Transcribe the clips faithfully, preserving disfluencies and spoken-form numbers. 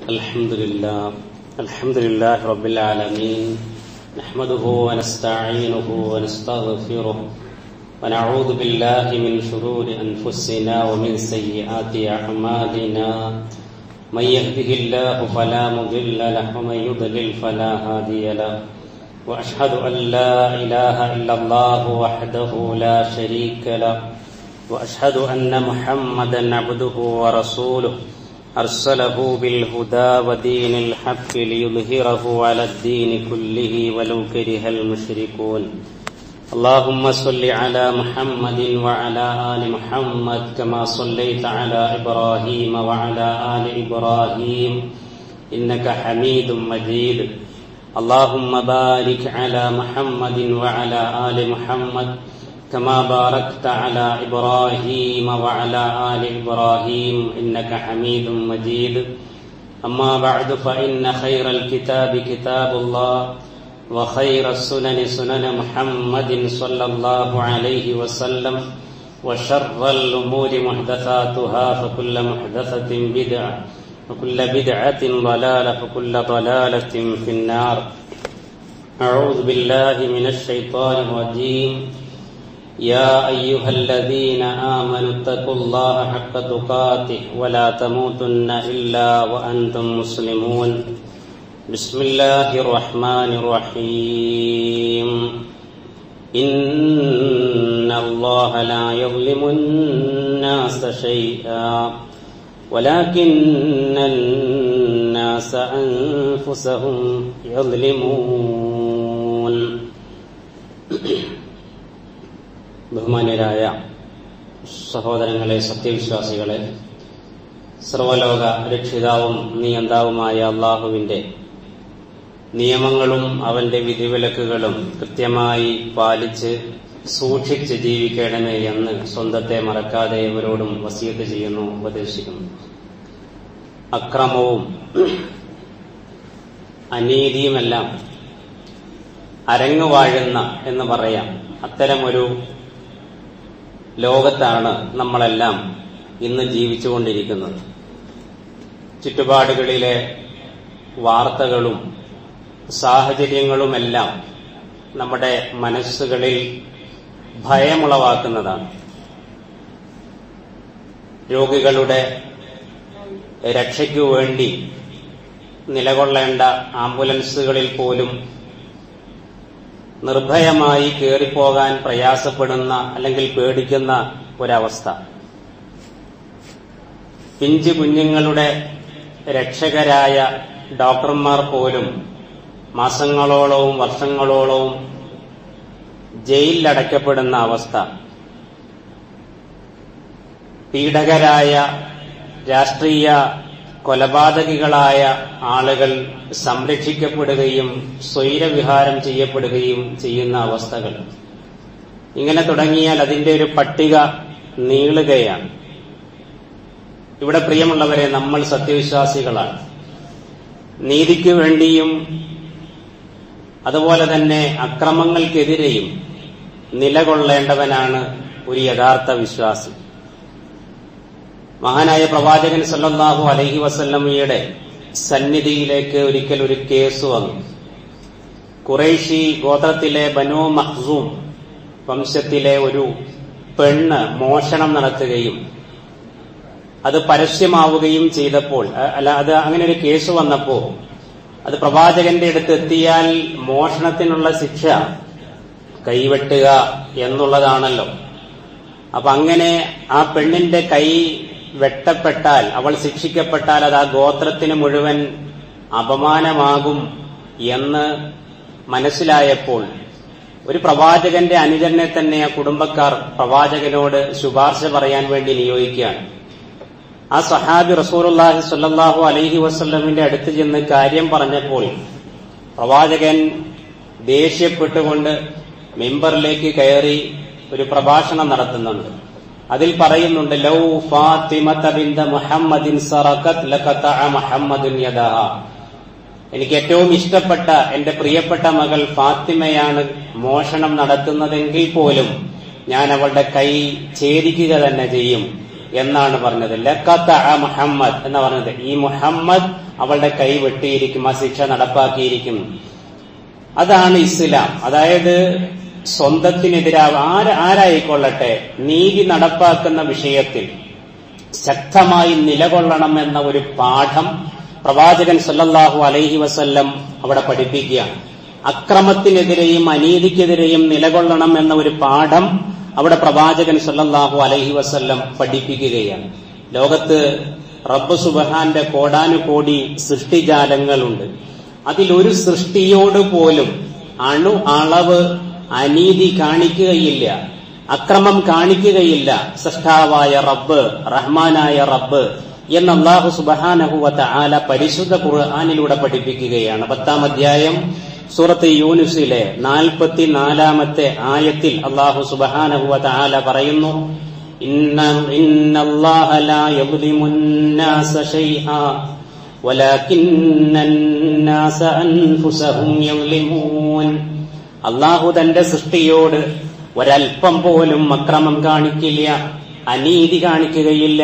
الحمد لله الحمد لله رب العالمين نحمده ونستعينه ونستغفره ونعوذ بالله من شرور أنفسنا ومن سيئات أعمالنا من يهده الله فلا مضل له ومن يضلل فلا هادي له وأشهد أن لا إله إلا الله وحده لا شريك له وأشهد أن محمدا عبده ورسوله أرسله بالهدى ودين الحق ليظهره على الدين كله ولو كره المشركون اللهم صل على محمد وعلى آل محمد كما صليت على إبراهيم وعلى آل إبراهيم إنك حميد مجيد اللهم بارك على محمد وعلى آل محمد كما باركت على إبراهيم وعلى آل إبراهيم إنك حميد مجيد أما بعد فإن خير الكتاب كتاب الله وخير السنن سنن محمد صلى الله عليه وسلم وشر الأمور محدثاتها فكل محدثة بدعة وكل بدعة ضلالة وكل ضلالة في النار أعوذ بالله من الشيطان الرجيم يا أيها الذين آمنوا اتقوا الله حق تقاته ولا تموتن إلا وأنتم مسلمون بسم الله الرحمن الرحيم إن الله لا يظلم الناس شيئا ولكن الناس أنفسهم يظلمون ബഹുമാന്യരായ സഹോദരങ്ങളെ, സത്യവിശ്വാസികളെ, സർവലോക രക്ഷിതാവും നിയന്താവുമായ അള്ളാഹുവിന്റെ നിയമങ്ങളും അവന്റെ വിധിവിലക്കുകളും കൃത്യമായി പാലിച്ച് സൂക്ഷിച്ച് ജീവിക്കണമേ എന്ന് സ്വന്തത്തെ മറക്കാതെ ഇവരോടും വസിയത്ത് ചെയ്യുന്നു, ഉപദേശിക്കുന്നു. അക്രമവും അനീതിയുമെല്ലാം അരങ്ങുവാഴുന്ന എന്ന് പറയാം അത്തരമൊരു ലോകത്താണ് നമ്മളെല്ലാം ഇന്ന് ജീവിച്ചുകൊണ്ടിരിക്കുന്നത്. ചുറ്റുപാടുകളിലെ വാർത്തകളും സാഹചര്യങ്ങളുമെല്ലാം നമ്മുടെ മനസ്സുകളിൽ ഭയമുളവാക്കുന്നതാണ്. രോഗികളുടെ രക്ഷയ്ക്കു വേണ്ടി നിലകൊള്ളേണ്ട ആംബുലൻസുകളിൽ പോലും നിർഭയമായി കയറിപ്പോകാൻ പ്രയാസപ്പെടുന്ന അല്ലെങ്കിൽ പേടിക്കുന്ന ഒരവസ്ഥ. പിഞ്ചു കുഞ്ഞുങ്ങളുടെ രക്ഷകരായ ഡോക്ടർമാർ പോലും മാസങ്ങളോളവും വർഷങ്ങളോളവും ജയിലിലടയ്ക്കപ്പെടുന്ന അവസ്ഥ. പീഡകരായ രാഷ്ട്രീയ കൊലപാതകികളായ ആളുകൾ സംരക്ഷിക്കപ്പെടുകയും സ്വൈരവിഹാരം ചെയ്യപ്പെടുകയും ചെയ്യുന്ന അവസ്ഥകൾ. ഇങ്ങനെ തുടങ്ങിയാൽ അതിന്റെ ഒരു പട്ടിക നീളുകയാണ്. ഇവിടെ പ്രിയമുള്ളവരെ, നമ്മൾ സത്യവിശ്വാസികളാണ്. നീതിക്ക് വേണ്ടിയും അതുപോലെ തന്നെ അക്രമങ്ങൾക്കെതിരെയും നിലകൊള്ളേണ്ടവനാണ് ഒരു യഥാർത്ഥ വിശ്വാസി. മഹാനായ പ്രവാചകൻ സല്ലല്ലാഹു അലൈഹി വസല്ലമയുടെ സന്നിധിയിലേക്ക് ഒരിക്കൽ ഒരു കേസ് വന്നു. ഖുറൈശി ഗോത്രത്തിലെ ബനൂ മഖ്സൂം വംശത്തിലെ ഒരു പെണ്ണ് മോഷണം നടത്തുകയും അത് പരസ്യമാവുകയും ചെയ്തപ്പോൾ, അല്ല അത് അങ്ങനെ ഒരു കേസ് വന്നപ്പോ അത് പ്രവാചകന്റെ അടുത്ത് എത്തിയാൽ മോഷണത്തിനുള്ള ശിക്ഷ കൈവെട്ടുക എന്നുള്ളതാണല്ലോ. അപ്പൊ അങ്ങനെ ആ പെണ്ണിന്റെ കൈ വെട്ടപ്പെട്ടാൽ, അവൾ ശിക്ഷിക്കപ്പെട്ടാൽ അത് ആ ഗോത്രത്തിന് മുഴുവൻ അപമാനമാകും എന്ന് മനസ്സിലായപ്പോൾ ഒരു പ്രവാചകന്റെ അനുചരനെ തന്നെ ആ കുടുംബക്കാർ പ്രവാചകനോട് ശുപാർശ പറയാൻ വേണ്ടി നിയോഗിക്കുകയാണ്. ആ സഹാബി റസൂലുള്ളാഹി സ്വല്ലല്ലാഹു അലൈഹി വസല്ലമിന്റെ അടുത്ത് ചെന്ന് കാര്യം പറഞ്ഞപ്പോൾ പ്രവാചകൻ ദേഷ്യപ്പെട്ടുകൊണ്ട് മിമ്പറിലേക്ക് കയറി ഒരു പ്രഭാഷണം നടത്തുന്നുണ്ട്. അതിൽ പറയുന്നുണ്ട്, ലൗ ഫാത്തിമത ബിൻത മുഹമ്മദിൻ സറഖത് ലഖതഅ മുഹമ്മദുൻ യദഹ. എനിക്ക് ഏറ്റവും ഇഷ്ടപ്പെട്ട എന്റെ പ്രിയപ്പെട്ട മകൾ ഫാത്തിമയാണ് മോഷണം നടത്തുന്നതെങ്കിൽ പോലും ഞാൻ അവളുടെ കൈ ഛേദിക്കുക തന്നെ ചെയ്യും എന്നാണ് പറഞ്ഞത്. ലഖതഅ മുഹമ്മദ് എന്ന് പറഞ്ഞത് ഈ മുഹമ്മദ് അവളുടെ കൈ വെട്ടിയിരിക്കും, ആ ശിക്ഷ നടപ്പാക്കിയിരിക്കും. അതാണ് ഇസ്ലാം. അതായത് സ്വന്തത്തിനെതിരാ ആര് ആരായിക്കൊള്ളട്ടെ നീതി നടപ്പാക്കുന്ന വിഷയത്തിൽ ശക്തമായി നിലകൊള്ളണം എന്ന ഒരു പാഠം പ്രവാചകൻ സല്ലല്ലാഹു അലൈഹി വസല്ലം അവിടെ പഠിപ്പിക്കുകയാണ്. അക്രമത്തിനെതിരെയും അനീതിക്കെതിരെയും നിലകൊള്ളണം എന്ന ഒരു പാഠം അവിടെ പ്രവാചകൻ സല്ലല്ലാഹു അലൈഹി വസല്ലം പഠിപ്പിക്കുകയാണ്. ലോകത്ത് റബ്ബ് സുബ്ഹാന്റെ കോടാനുകോടി സൃഷ്ടിജാലങ്ങളുണ്ട്. അതിലൊരു സൃഷ്ടിയോട് പോലും അണു അളവ് അനീതി കാണിക്കുകയില്ല, അക്രമം കാണിക്കുകയില്ല സൃഷ്ടാവായ റബ്ബ്, റഹ്മാനായ റബ്ബ് എന്ന് അല്ലാഹു സുബ്ഹാനഹു വ തആല പരിശുദ്ധ ഖുർആനിലൂടെ പഠിപ്പിക്കുകയാണ്. പത്താം അധ്യായം സൂറത്ത് യൂനുസിലെ നാൽപ്പത്തിനാലാമത്തെ ആയത്തിൽ അല്ലാഹു സുബ്ഹാനഹു വ തആല പറയുന്നു, ഇന്ന ഇന്നല്ലാഹ ലാ യദ്ലിമുന്നാസ ശൈആ വലാകിന്നന്നാസ അൻഫുസഹും യദ്ലിമൂൻ. അല്ലാഹു തന്റെ സൃഷ്ടിയോട് ഒരൽപ്പം പോലും അക്രമം കാണിക്കില്ല, അനീതി കാണിക്കുകയില്ല.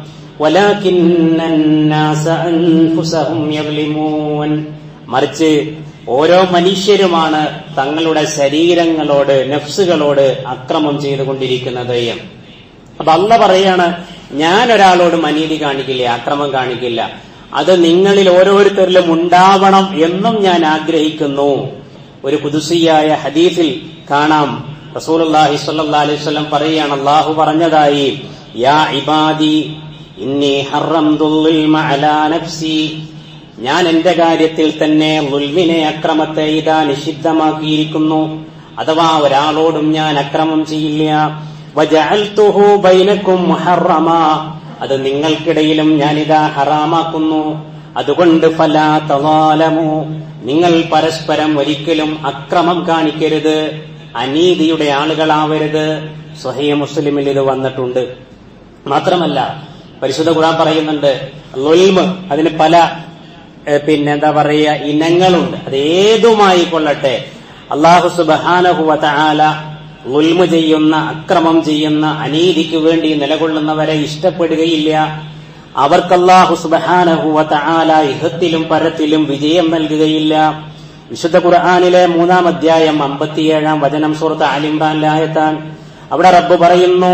വലാകിന്നന്നാസ അൻഫുസഹും യദ്ലിമൂൻ. മറിച്ച് ഓരോ മനുഷ്യരുമാണ് തങ്ങളുടെ ശരീരങ്ങളോട്, നഫ്സുകളോട് അക്രമം ചെയ്തുകൊണ്ടിരിക്കുന്നത്. അപ്പൊ അല്ലാഹു പറയാണ്, ഞാൻ ഒരാളോടും അനീതി കാണിക്കില്ല, അക്രമം കാണിക്കില്ല. അത് നിങ്ങളിൽ ഓരോരുത്തരിലും ഉണ്ടാവണം എന്നും ഞാൻ ആഗ്രഹിക്കുന്നു. ഒരു ഖുദ്സിയായ ഹദീസിൽ കാണാം, റസൂലുള്ളാഹി സ്വല്ലല്ലാഹു അലൈഹി വസല്ലം പറയുകയാണ്, അല്ലാഹു പറഞ്ഞതായി, യാ ഇബാദി ഇന്നി ഹറംതുൽ ളുൽമ അലാ നഫ്സി, ഞാൻ എന്റെ കാര്യത്തിൽ തന്നെ ളുൽമിനെ, അക്രമത്തെ ഇതാ നിഷിദ്ധമാക്കിയിരിക്കുന്നു. അഥവാ ഒരാളോടും ഞാൻ അക്രമം ചെയ്യില്ല. വജഅൽതുഹു ബൈനകും മുഹറമാ, അത് നിങ്ങൾക്കിടയിലും ഞാനിതാ ഹറാമാക്കുന്നു. അതുകൊണ്ട് ഫലാ തളാലമു, നിങ്ങൾ പരസ്പരം ഒരിക്കലും അക്രമം കാണിക്കരുത്, അനീതിയുടെ ആളുകളാവരുത്. സ്വഹീഹ് മുസ്ലിമിൽ ഇത് വന്നിട്ടുണ്ട്. മാത്രമല്ല പരിശുദ്ധ ഖുർആൻ പറയുന്നുണ്ട്, ളുൽമ് അതിന് പല പിന്നെ എന്താ പറയുക ഇനങ്ങളുണ്ട്. അത് ഏതുമായി കൊള്ളട്ടെ, അല്ലാഹു സുബ്ഹാനഹു വ തആല ളുൽമ് ചെയ്യുന്ന, അക്രമം ചെയ്യുന്ന, അനീതിക്ക് വേണ്ടി നിലകൊള്ളുന്നവരെ ഇഷ്ടപ്പെടുകയില്ല. അവർക്ക് അല്ലാഹു സുബ്ഹാനഹു വ തആല ഇഹത്തിലും പരത്തിലും വിജയം നൽകുകയില്ല. വിശുദ്ധ ഖുർആനിലെ മൂന്നാം അധ്യായം അമ്പത്തിയേഴാം വചനം സൂറത്ത് ആൽ ഇംറാനിലെ ആയത്താണ്. അവിടെ റബ്ബ് പറയുന്നു,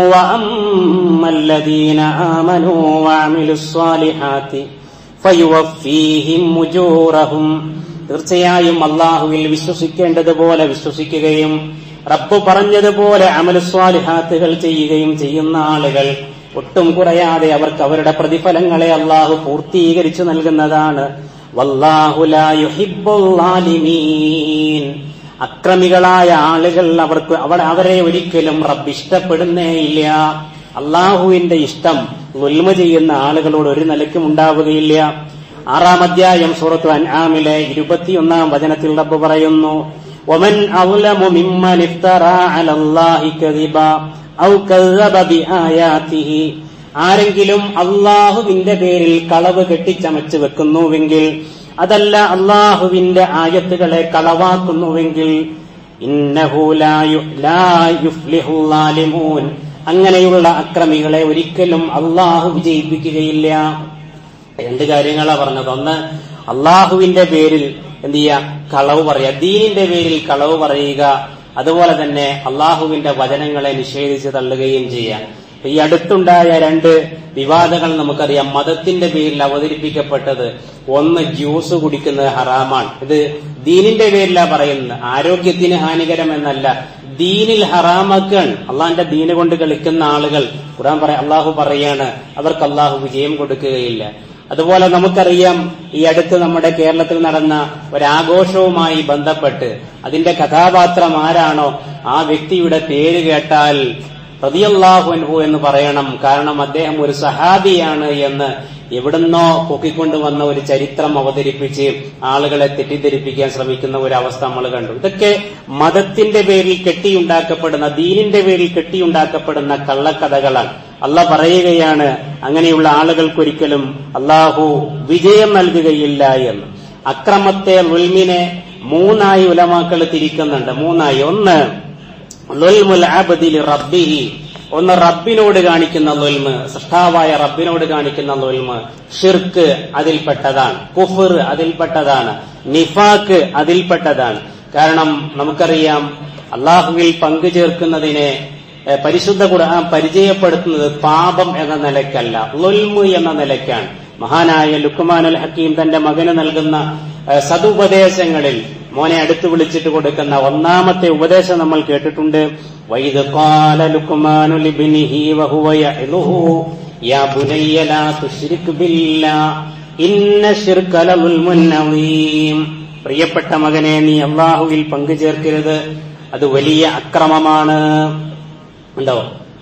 വഅമ്മല്ലദീന ആമനൂ വഅമിലുസ് സ്വാലിഹാത്തി ഫയുവഫീഹിം ഉജൂറഹും. തീർച്ചയായും അല്ലാഹുവിൽ വിശ്വസിക്കേണ്ടതുപോലെ വിശ്വസിക്കുകയും റബ്ബ് പറഞ്ഞതുപോലെ അമലുസ്വാലിഹാത്തുകൾ ചെയ്യുകയും ചെയ്യുന്ന ആളുകൾ ഒട്ടും കുറയാതെ അവർക്ക് അവരുടെ പ്രതിഫലങ്ങളെ അല്ലാഹു പൂർത്തീകരിച്ചു നൽകുന്നതാണ്. വല്ലാഹു ലാ യുഹിബ്ബുൽ ളാലിമീൻ. അക്രമികളായ ആളുകൾ അവർക്ക് അവിടെ അവരെ ഒരിക്കലും റബ്ബ് ഇഷ്ടപ്പെടുന്നേയില്ല. അല്ലാഹുവിന്റെ ഇഷ്ടം ളുൽമ ചെയ്യുന്ന ആളുകളോട് ഒരു നിലയ്ക്കും ഉണ്ടാവുകയില്ല. ആറാം അധ്യായം സൂറത്ത് അൻആമിലെ ഇരുപത്തിയൊന്നാം വചനത്തിൽ റബ്ബ് പറയുന്നു, വമൻ അളമു മിമ്മൻ ഇഫ്തറാ അലല്ലാഹി കദിബാ ഔ കസ്സബ ബിആയാതിഹി. ആരെങ്കിലും അല്ലാഹുവിന്റെ പേരിൽ കളവ് കെട്ടിച്ചമച്ചു വെക്കുന്നുവെങ്കിൽ, അതല്ല അല്ലാഹുവിന്റെ ആയത്തുകളെ കളവാക്കുന്നുവെങ്കിൽ, ഇന്നഹു ലാ യുഫ്ലിഹുൽ ളാലിമൂൻ. അങ്ങനെയുള്ള അക്രമികളെ ഒരിക്കലും അല്ലാഹു വിജയിപ്പിക്കുകയില്ല. രണ്ട് കാര്യങ്ങളാ പറഞ്ഞത്. ഒന്ന്, അല്ലാഹുവിന്റെ പേരിൽ എന്ത് ചെയ്യുക, കളവ് പറയുക, ദീനിന്റെ പേരിൽ കളവ് പറയുക. അതുപോലെ തന്നെ അല്ലാഹുവിന്റെ വചനങ്ങളെ നിഷേധിച്ച് തള്ളുകയും ചെയ്യാം. ഈ അടുത്തുണ്ടായ രണ്ട് വിവാദങ്ങൾ നമുക്കറിയാം. മതത്തിന്റെ പേരിൽ അവതരിപ്പിക്കപ്പെട്ടത്, ഒന്ന് ജ്യൂസ് കുടിക്കുന്നത് ഹറാമാണ്. ഇത് ദീനിന്റെ പേരിലാ പറയുന്നത്, ആരോഗ്യത്തിന് ഹാനികരമെന്നല്ല, ദീനിൽ ഹറാമാക്കാൻ. അള്ളാന്റെ ദീന് കൊണ്ട് കളിക്കുന്ന ആളുകൾ ഖുർആൻ പറ അള്ളാഹു പറയാണ്, അവർക്ക് അള്ളാഹു വിജയം കൊടുക്കുകയില്ല. അതുപോലെ നമുക്കറിയാം, ഈ അടുത്ത് നമ്മുടെ കേരളത്തിൽ നടന്ന ഒരാഘോഷവുമായി ബന്ധപ്പെട്ട് അതിന്റെ കഥാപാത്രം ആരാണോ ആ വ്യക്തിയുടെ പേര് കേട്ടാൽ റളിയല്ലാഹു അൻഹു എന്ന് പറയണം. കാരണം അദ്ദേഹം ഒരു സഹാബിയാണ് എന്ന് എവിടുന്നോ പൊക്കിക്കൊണ്ടുവന്ന ഒരു ചരിത്രം അവതരിപ്പിച്ച് ആളുകളെ തെറ്റിദ്ധരിപ്പിക്കാൻ ശ്രമിക്കുന്ന ഒരു അവസ്ഥ നമ്മൾ കണ്ടു. ഇതൊക്കെ മതത്തിന്റെ പേരിൽ കെട്ടിയുണ്ടാക്കപ്പെടുന്ന, ദീനിന്റെ പേരിൽ കെട്ടിയുണ്ടാക്കപ്പെടുന്ന കള്ളക്കഥകളാണ്. അള്ളാഹ് പറയുകയാണ്, അങ്ങനെയുള്ള ആളുകൾക്കൊരിക്കലും അള്ളാഹു വിജയം നൽകുകയില്ല എന്ന്. അക്രമത്തെ, ളുൽമിനെ മൂന്നായി ഉലമാക്കൾ തിരിക്കുന്നുണ്ട്. മൂന്നായി. ഒന്ന്, ളുൽമുൽ അബ്ദി ലിറബ്ബിഹി, ഒന്ന് റബ്ബിനോട് കാണിക്കുന്ന ളുൽമ്, സൃഷ്ടാവായ റബ്ബിനോട് കാണിക്കുന്ന ളുൽമ്, ഷിർക്ക് അതിൽപ്പെട്ടതാണ്, കുഫ്ർ അതിൽപ്പെട്ടതാണ്, നിഫാക്ക് അതിൽപ്പെട്ടതാണ്. കാരണം നമുക്കറിയാം അള്ളാഹുവിൽ പങ്കു ചേർക്കുന്നതിനെ പരിശുദ്ധ ഖുർആൻ പരിചയപ്പെടുത്തുന്നത് പാപം എന്ന നിലയ്ക്കല്ല, ളുൽമ് എന്ന നിലയ്ക്കാണ്. മഹാനായ ലുക്മാനുൽ ഹക്കീം തന്റെ മകന് നൽകുന്ന സതുപദേശങ്ങളിൽ മോനെ അടുത്ത് വിളിച്ചിട്ട് കൊടുക്കുന്ന ഒന്നാമത്തെ ഉപദേശം നമ്മൾ കേട്ടിട്ടുണ്ട്. വൈദ് ഖാല ലുക്മാനു ലിബ്നിഹി വഹുവ യഅ്ലുഹു യാ ബുനയ്യ ലാ തുശ്രിക് ബില്ലാഹ് ഇന്ന ശിർക ലളുൽമുൻ അളീം. പ്രിയപ്പെട്ട മകനെ, നീ അല്ലാഹുവിൽ പങ്കു ചേർക്കരുത്, അത് വലിയ അക്രമമാണ്. ഉണ്ടോ?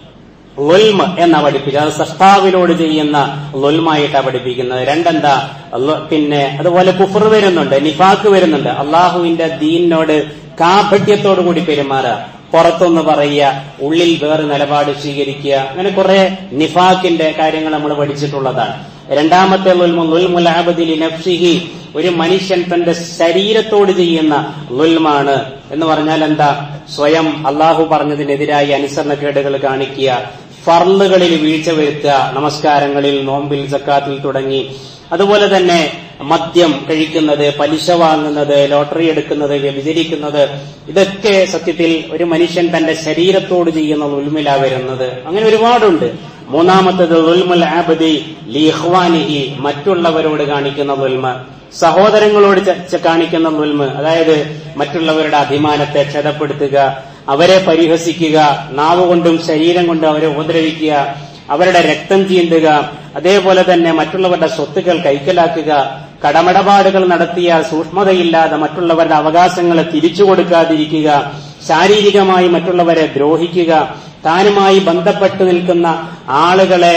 ളുൽമ് എന്ന പഠിപ്പിക്കുക, അത് സൃഷ്ടാവിനോട് ചെയ്യുന്ന ളുൽമായിട്ടാണ് പഠിപ്പിക്കുന്നത്. രണ്ടെന്താ, പിന്നെ അതുപോലെ കുഫ്ർ വരുന്നുണ്ട്, നിഫാക്ക് വരുന്നുണ്ട്. അള്ളാഹുവിന്റെ ദീനിനോട് കാപട്യത്തോടു കൂടി പെരുമാറുക, പുറത്തൊന്ന് പറയുക, ഉള്ളിൽ വേറെ നിലപാട് സ്വീകരിക്കുക, അങ്ങനെ കുറെ നിഫാക്കിന്റെ കാര്യങ്ങൾ നമ്മൾ പഠിച്ചിട്ടുള്ളതാണ്. രണ്ടാമത്തെ ളുൽമു ളുൽമുൽ അബ്ദി ലിനഫ്സിഹി, ഒരു മനുഷ്യൻ തന്റെ ശരീരത്തോട് ചെയ്യുന്ന ളുൽമാണ്. എന്ന് പറഞ്ഞാൽ എന്താ? സ്വയം അള്ളാഹു പറഞ്ഞതിനെതിരായി അനുസരണക്കേടുകൾ കാണിക്കുക, ഫർളുകളിൽ വീഴ്ച വരുത്തുക, നമസ്കാരങ്ങളിൽ, നോമ്പിൽ, സക്കാത്തിൽ തുടങ്ങി. അതുപോലെ തന്നെ മദ്യം കഴിക്കുന്നത്, പലിശ വാങ്ങുന്നത്, ലോട്ടറി എടുക്കുന്നത്, വ്യഭിചരിക്കുന്നത്, ഇതൊക്കെ സത്യത്തിൽ ഒരു മനുഷ്യൻ തന്റെ ശരീരത്തോട് ചെയ്യുന്ന ളുൽമിലാ വരുന്നത്. അങ്ങനെ ഒരുപാടുണ്ട്. മൂന്നാമത്തേത് ളുൽമുൽ അബ്ദി ലിഇഖ്വാനിഹി, മറ്റുള്ളവരോട് കാണിക്കുന്ന ളുൽമ്, സഹോദരങ്ങളോട് കാണിക്കുന്ന ളുൽമ്. അതായത് മറ്റുള്ളവരുടെ അഭിമാനത്തെ ക്ഷതപ്പെടുത്തുക, അവരെ പരിഹസിക്കുക, നാവ് കൊണ്ടും ശരീരം കൊണ്ടും അവരെ ഉപദ്രവിക്കുക, അവരുടെ രക്തം ചീന്തുക, അതേപോലെ തന്നെ മറ്റുള്ളവരുടെ സ്വത്തുക്കൾ കൈക്കലാക്കുക, കടമിടപാടുകൾ നടത്തിയാൽ സൂക്ഷ്മതയില്ലാതെ മറ്റുള്ളവരുടെ അവകാശങ്ങളെ തിരിച്ചു കൊടുക്കാതിരിക്കുക, ശാരീരികമായി മറ്റുള്ളവരെ ദ്രോഹിക്കുക, താനുമായി ബന്ധപ്പെട്ടു നിൽക്കുന്ന ആളുകളെ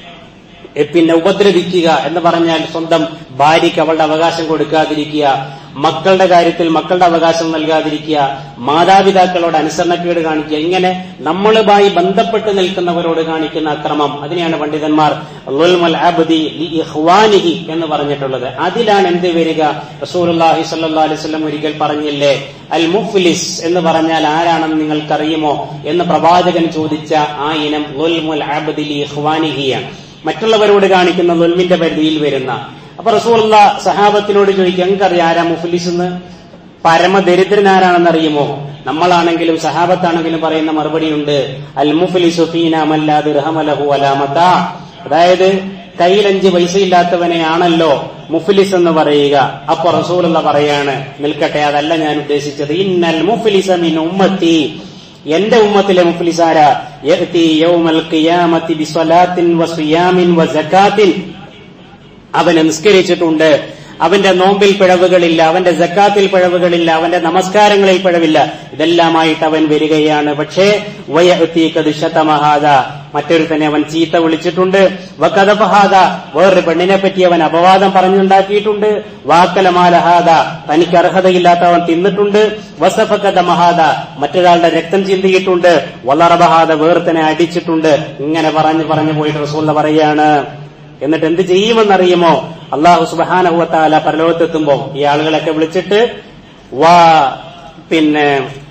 പിന്നെ ഉപദ്രവിക്കുക എന്ന് പറഞ്ഞാൽ സ്വന്തം ഭാര്യയ്ക്ക് അവളുടെ അവകാശം കൊടുക്കാതിരിക്കുക, മക്കളുടെ കാര്യത്തിൽ മക്കളുടെ അവകാശം നൽകാതിരിക്കുക, മാതാപിതാക്കളോട് അനുസരണക്കേട് കാണിക്കുക. ഇങ്ങനെ നമ്മളുമായി ബന്ധപ്പെട്ട് നിൽക്കുന്നവരോട് കാണിക്കുന്ന അക്രമം, അതിനെയാണ് പണ്ഡിതന്മാർ ളുൽമുൽ അബ്ദി ലിഇഖ്വാനിഹി എന്ന് പറഞ്ഞിട്ടുള്ളത്. അതിലാണ് എന്ത് വരിക? റസൂലുള്ളാഹി സ്വല്ലല്ലാഹു അലൈഹി വസല്ലം ഒരിക്കൽ പറഞ്ഞില്ലേ, അൽ മുഫ്ലിസ് എന്ന് പറഞ്ഞാൽ ആരാണെന്ന് നിങ്ങൾക്കറിയുമോ എന്ന് പ്രവാചകൻ ചോദിച്ച ആ ഇനം ളുൽമുൽ അബ്ദി ലിഇഖ്വാനിഹിയാണ്, മറ്റുള്ളവരോട് കാണിക്കുന്ന ളുൽമിന്റെ പരിധിയിൽ വരുന്ന. അപ്പൊ റസൂലുള്ള സഹാബത്തിനോട് ചോദിക്കുക, ഞങ്ങൾക്കറിയാം ആരാ മുഫ്ലിസ് എന്ന്, പരമദരിദ്രനാരാണെന്ന് അറിയുമോ? നമ്മളാണെങ്കിലും സഹാബത്താണെങ്കിലും പറയുന്ന മറുപടിയുണ്ട്, അൽ മുഫ്ലിസു ഫീനാ മൻ ലാ ദിർഹമ ലഹു വലാ മതാ. അതായത് കയ്യിലഞ്ച് പൈസ ഇല്ലാത്തവനെയാണല്ലോ മുഫ്ലിസ് എന്ന് പറയുക. അപ്പൊ റസൂലുള്ള പറയാണ്, നിൽക്കട്ടെ, അതല്ല ഞാൻ ഉദ്ദേശിച്ചത്. ഇന്നൽ മുഫ്ലിസ മിൻ ഉമ്മത്തി, എന്റെ ഉമ്മത്തിലെ മുഫ്ലിസാരാ, യഅതി യൗമൽ ഖിയാമത്തി ബിസ്വലാത്തിൻ വസിയാമിൻ വസകാത്തിൻ, അവനെ നിസ്കരിച്ചിട്ടുണ്ട്, അവന്റെ നോമ്പിൽ പിഴവുകളില്ല, അവന്റെ സക്കാത്തിൽ പിഴവുകളില്ല, അവന്റെ നമസ്കാരങ്ങളിൽ പിഴവില്ല, ഇതെല്ലാമായിട്ട് അവൻ വരികയാണ്. പക്ഷേ വയഅതി ഖദ് ശതമഹാദ, മറ്റൊരുത്തനെ അവൻ ചീത്ത വിളിച്ചിട്ടുണ്ട്, വകദഫഹാദ, വേറൊരു പെണ്ണിനെ പറ്റി അവൻ അപവാദം പറഞ്ഞുണ്ടാക്കിയിട്ടുണ്ട്, വാക്കലമാലഹാദ, തനിക്ക് അർഹതയില്ലാത്ത അവൻ തിന്നിട്ടുണ്ട്, വസഫകദമഹാദ, മറ്റൊരാളുടെ രക്തം ചിന്തിയിട്ടുണ്ട്, വളറബഹാദ, വേർത്തനെ അടിച്ചിട്ടുണ്ട്. ഇങ്ങനെ പറഞ്ഞു പറഞ്ഞു പോയിട്ട് റസൂൽ പറയാണ്. എന്നിട്ട് എന്ത് ചെയ്യുമെന്നറിയുമോ? അള്ളാഹു സുബ്ഹാനഹു വ തആല പരലോകത്തെത്തുമ്പോ ഈ ആളുകളൊക്കെ വിളിച്ചിട്ട് വാ പിന്നെ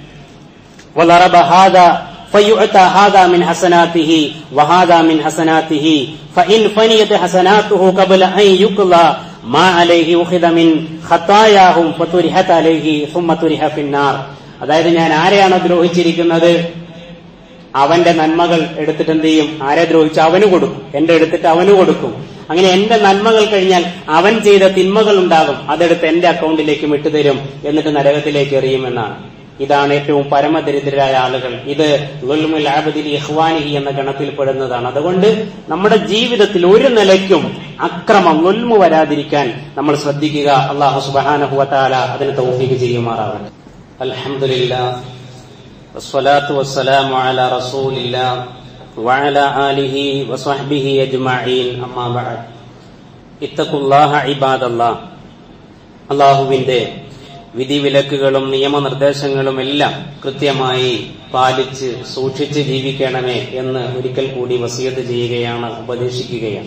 വളറബഹാദ ഫയുഅത ഹാദാ മിൻ ഹസനാതിഹി വഹാദാ മിൻ ഹസനാതിഹി ഫഇൻ ഫനിയത് ഹസനാതുഹു ഖബല അൻ യുഖ്ലാ മാ അലൈഹി ഉഖിദ മിൻ ഖതായാഹും ഫതുരിഹത അലൈഹി സുമ്മ തുരിഹ ഫിന്നാർ. അതായത് ഞാൻ ആരെയാണോ ദ്രോഹിച്ചിരിക്കുന്നത് അവന്റെ നന്മകൾ എടുത്തിട്ട് എന്ത് ചെയ്യും? ആരെ ദ്രോഹിച്ചു അവന് കൊടുക്കും, എന്റെ എടുത്തിട്ട് അവന് കൊടുക്കും. അങ്ങനെ എന്റെ നന്മകൾ കഴിഞ്ഞാൽ അവൻ ചെയ്ത തിന്മകൾ ഉണ്ടാകും, അതെടുത്ത് എന്റെ അക്കൗണ്ടിലേക്ക് വിട്ടുതരും, എന്നിട്ട് നരകത്തിലേക്ക് എറിയുമെന്നാണ്. ഇതാണ് ഏറ്റവും പരമദരിദ്രരായ ആളുകൾ. ഇത് ളുൽമുൽ അബ്ദി ലിഇഖ്വാനിഹി എന്ന ഗണത്തിൽ പെടുന്നതാണ്. അതുകൊണ്ട് നമ്മുടെ ജീവിതത്തിൽ ഒരു നിലയ്ക്കും അക്രമം, ളുൽമു വരാതിരിക്കാൻ നമ്മൾ ശ്രദ്ധിക്കുക. അല്ലാഹു സുബ്ഹാനഹു വ തആല അതിന് തൗഫീഖ് ചെയ്യുമാറാവട്ടെ. അൽഹംദുലില്ലാഹ് വസ്സലാത്തു വസ്സലാമു അലാ റസൂലില്ലാഹ് വഅലാ ആലിഹി വസ്വഹ്ബിഹി അജ്മഈൻ. അമ്മാ ബഅദ്. ഇത്തഖുല്ലാഹ ഇബാദല്ലാഹ്. അല്ലാഹുവിന്റെ വിധിവിലക്കുകളും നിയമനിർദ്ദേശങ്ങളും എല്ലാം കൃത്യമായി പാലിച്ച് സൂക്ഷിച്ച് ജീവിക്കണമേ എന്ന് ഒരിക്കൽ കൂടി വസിയത്ത് ചെയ്യുകയാണ്, ഉപദേശിക്കുകയാണ്.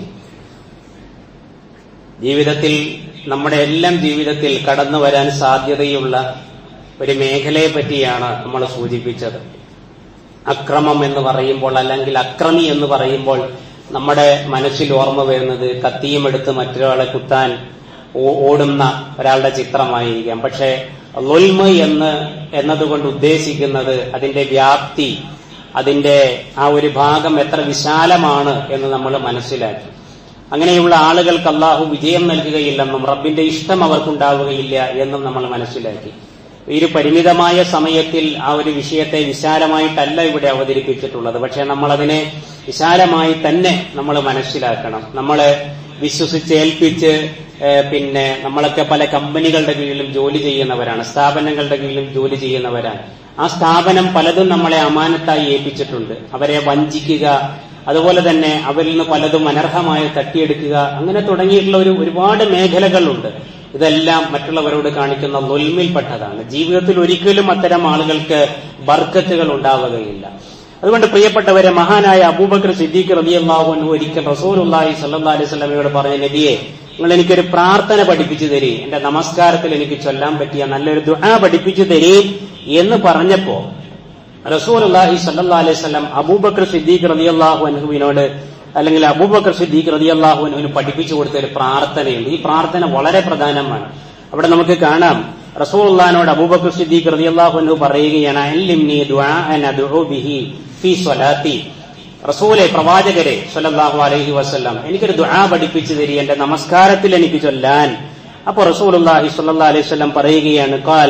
ജീവിതത്തിൽ, നമ്മുടെ എല്ലാം ജീവിതത്തിൽ കടന്നു വരാൻ സാധ്യതയുള്ള ഒരു മേഖലയെ പറ്റിയാണ് നമ്മൾ സൂചിപ്പിച്ചത്. അക്രമം എന്ന് പറയുമ്പോൾ അല്ലെങ്കിൽ അക്രമി എന്ന് പറയുമ്പോൾ നമ്മുടെ മനസ്സിൽ ഓർമ്മ വരുന്നത് കത്തിയും എടുത്ത് മറ്റൊരാളെ കുത്താൻ ഓടുന്ന ഒരാളുടെ ചിത്രമായിരിക്കാം. പക്ഷെ ളുൽമ് എന്ന് എന്നതുകൊണ്ട് ഉദ്ദേശിക്കുന്നത് അതിന്റെ വ്യാപ്തി, അതിന്റെ ആ ഒരു ഭാഗം എത്ര വിശാലമാണ് എന്ന് നമ്മൾ മനസ്സിലാക്കി. അങ്ങനെയുള്ള ആളുകൾക്ക് അള്ളാഹു വിജയം നൽകുകയില്ലെന്നും റബ്ബിന്റെ ഇഷ്ടം അവർക്കുണ്ടാവുകയില്ല എന്നും നമ്മൾ മനസ്സിലാക്കി. ഈ ഒരു പരിമിതമായ സമയത്തിൽ ആ ഒരു വിഷയത്തെ വിശാലമായിട്ടല്ല ഇവിടെ അവതരിപ്പിച്ചിട്ടുള്ളത്. പക്ഷെ നമ്മളതിനെ വിശാലമായി തന്നെ നമ്മൾ മനസ്സിലാക്കണം. നമ്മളെ വിശ്വസിച്ചേൽപ്പിച്ച് പിന്നെ നമ്മളൊക്കെ പല കമ്പനികളുടെ കീഴിലും ജോലി ചെയ്യുന്നവരാണ്, സ്ഥാപനങ്ങളുടെ കീഴിലും ജോലി ചെയ്യുന്നവരാണ്. ആ സ്ഥാപനം പലതും നമ്മളെ അമാനത്തായി ഏൽപ്പിച്ചിട്ടുണ്ട്. അവരെ വഞ്ചിക്കുക, അതുപോലെ തന്നെ അവരിൽ നിന്ന് പലതും അനർഹമായി തട്ടിയെടുക്കുക, അങ്ങനെ തുടങ്ങിയിട്ടുള്ള ഒരു ഒരുപാട് മേഖലകളുണ്ട്. ഇതെല്ലാം മറ്റുള്ളവരോട് കാണിക്കുന്ന ളുൽമിൽപ്പെട്ടതാണ്. ജീവിതത്തിൽ ഒരിക്കലും അത്തരം ആളുകൾക്ക് ബർക്കത്തുകൾ ഉണ്ടാവുകയില്ല. അതുകൊണ്ട് പ്രിയപ്പെട്ടവരെ, മഹാനായ അബൂബക്കർ സിദ്ദീഖ് റളിയല്ലാഹു അൻഹു ഒരിക്കൽ റസൂലുള്ളാഹി സ്വല്ലല്ലാഹു അലൈഹി വസല്ലമയോട് പറഞ്ഞ, നബിയെ, നിങ്ങൾ എനിക്കൊരു പ്രാർത്ഥന പഠിപ്പിച്ചു തരീ, എന്റെ നമസ്കാരത്തിൽ എനിക്ക് ചൊല്ലാൻ പറ്റിയ നല്ലൊരു ദുആ പഠിപ്പിച്ചു തരീ എന്ന് പറഞ്ഞപ്പോ റസൂലുള്ളാഹി സ്വല്ലല്ലാഹു അലൈഹി വസല്ലം അബൂബക്കർ സിദ്ദീഖ് റളിയല്ലാഹു അൻഹുവിനോട് അല്ലെങ്കിൽ അബൂബക്കർ സിദ്ദീഖ് റളിയല്ലാഹു അൻഹുവിന് പഠിപ്പിച്ചു കൊടുത്ത ഒരു പ്രാർത്ഥനയുണ്ട്. ഈ പ്രാർത്ഥന വളരെ പ്രധാനമാണ്. അവിടെ നമുക്ക് കാണാം, റസൂലുള്ളാഹിനോട് അബൂബക്കർ സിദ്ദീഖ് റളിയല്ലാഹു അൻഹു പറയുകയാണ്, അൽലിംനി ദുആഅൻ അദ്ഉ ബിഹി ഫീ സ്വലാത്തി. റസൂലെ, പ്രവാചകരെ സ്വല്ലല്ലാഹു അലൈഹി വസല്ലം, എനിക്കൊരു ദുആ പഠിപ്പിച്ചു തരി, എന്റെ നമസ്കാരത്തിൽ എനിക്ക് ചൊല്ലാൻ. അപ്പൊ റസൂലുള്ളാഹി സ്വല്ലല്ലാഹു അലൈഹി വസല്ലം പറയുകയാണ്, ഖാല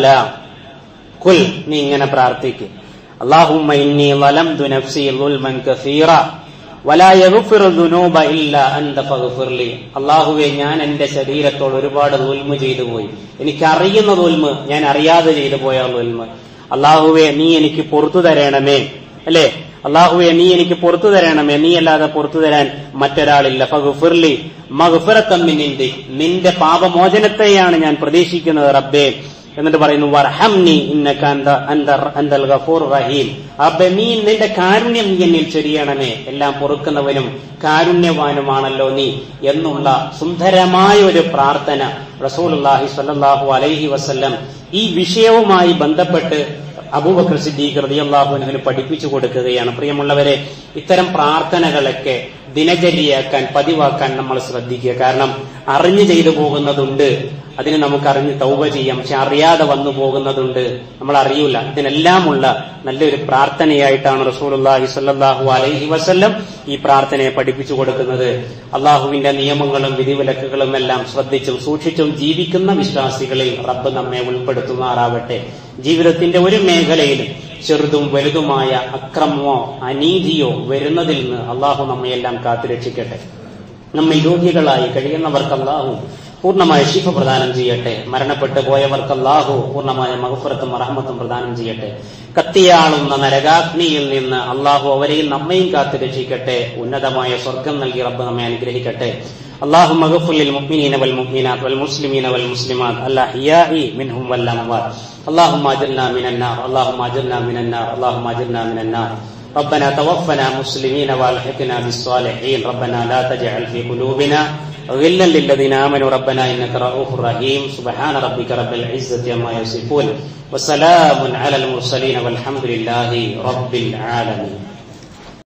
ഖുൽ, നീ ഇങ്ങനെ പ്രാർത്ഥിക്ക്, അല്ലാഹുമ്മ ഇന്നി ളലംതു നഫ്സി ളുൽമൻ കസീറ വലാ യഗ്ഫിറു ദുനൂബ ഇല്ലാ അൻത ഫഗ്ഫിർലി. അല്ലാഹുവേ, ഞാൻ എന്റെ ശരീരത്തോട് ഒരുപാട് ദുൽമ് ചെയ്തു പോയി. എനിക്കറിയുന്ന ദുൽമ്, ഞാൻ അറിയാതെ ചെയ്തു പോയ ദുൽമ്. അല്ലാഹുവേ, നീ എനിക്ക് പുറത്തു തരണമേ. അല്ലേ, അല്ലാഹുവേ, നീ എനിക്ക് പുറത്തു തരണമേ, നീ അല്ലാതെ പുറത്തു തരാൻ മറ്റൊരാളില്ല. ഫഗ്ഫിർലി മഗ്ഫിറത്തൻ മിൻ ഇൻദിക്, നിന്റെ പാപമോചനത്തെയാണ് ഞാൻ പ്രതീക്ഷിക്കുന്നത് റബ്ബേ. എന്നിട്ട് പറയുന്നു, വർഹംനി ഇന്നക അന്ത അന്ത അന്തൽ ഗഫൂർ റഹീം. റബ്ബേ, നീ നിന്റെ കാരുണ്യം നീ എന്നിൽ ചൊരിയണമേ, എല്ലാം പൊറുക്കുന്നവനും കാരുണ്യവാനുമാണല്ലോ നീ എന്നുള്ള സുന്ദരമായ ഒരു പ്രാർത്ഥന റസൂലുള്ളാഹി സ്വല്ലല്ലാഹു അലൈഹി വസല്ലം ഈ വിഷയവുമായി ബന്ധപ്പെട്ട് അബൂബക്കർ സിദ്ദീഖ് റളിയല്ലാഹു അൻഹുവിന് പഠിപ്പിച്ചു കൊടുക്കുകയാണ്. പ്രിയമുള്ളവരെ, ഇത്തരം പ്രാർത്ഥനകളൊക്കെ ദിനചര്യയാക്കാൻ, പതിവാക്കാൻ നമ്മൾ ശ്രദ്ധിക്കുക. കാരണം അറിഞ്ഞു ചെയ്തു പോകുന്നതുണ്ട്, അതിന് നമുക്ക് അറിഞ്ഞ് തൗബ ചെയ്യാം. പക്ഷെ അറിയാതെ വന്നു പോകുന്നതുണ്ട്, നമ്മൾ അറിയൂല. ഇതിനെല്ലാമുള്ള നല്ലൊരു പ്രാർത്ഥനയായിട്ടാണ് റസൂലുള്ളാഹി സ്വല്ലല്ലാഹു അലൈഹി വസല്ലം ഈ പ്രാർത്ഥനയെ പഠിപ്പിച്ചു കൊടുക്കുന്നത്. അള്ളാഹുവിന്റെ നിയമങ്ങളും വിധിവിലക്കുകളും എല്ലാം ശ്രദ്ധിച്ചും സൂക്ഷിച്ചും ജീവിക്കുന്ന വിശ്വാസികളിൽ റബ്ബ് നമ്മെ ഉൾപ്പെടുത്തുമാറാവട്ടെ. ജീവിതത്തിന്റെ ഒരു മേഖലയിലും ചെറുതും വലുതുമായ അക്രമമോ അനീതിയോ വരുന്നതിൽ നിന്ന് അള്ളാഹു നമ്മയെല്ലാം കാത്തുരക്ഷിക്കട്ടെ. നമ്മെ രോഗികളായി കഴിയുന്നവർക്ക് അള്ളാഹു പൂർണ്ണമായ ശിഫ പ്രദാനം ചെയ്യട്ടെ. മരണപ്പെട്ടു പോയവർക്ക് അല്ലാഹു പൂർണ്ണമായ മഗ്ഫിറത്തും റഹ്മത്തും പ്രദാനം ചെയ്യട്ടെ. കത്തിയാളുന്ന നരകാഗ്നിയിൽ നിന്ന് അള്ളാഹു അവരെയും നമ്മയും കാത്തു രക്ഷിക്കട്ടെ. ഉന്നതമായ സ്വർഗം നൽകി റബ്ബ് നമ്മെ അനുഗ്രഹിക്കട്ടെ. اللهم اغفر للمؤمنين والمؤمنات والمسلمين والمسلمات الأحياء منهم والأموات. اللهم اجرنا من النار، اللهم اجرنا من النار، اللهم اجرنا من النار. ربنا توفنا مسلمين والحقنا بالصالحين. ربنا لا تجعل في قلوبنا غلا للذين آمنوا ربنا إنك رؤوف رحيم. سبحان ربك رب العزة عما يصفون وسلام على المرسلين والحمد لله رب العالمين.